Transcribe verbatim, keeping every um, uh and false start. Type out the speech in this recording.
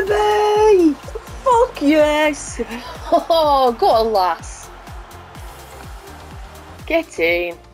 me! Fuck yes! Oh, go on, lass. Get in.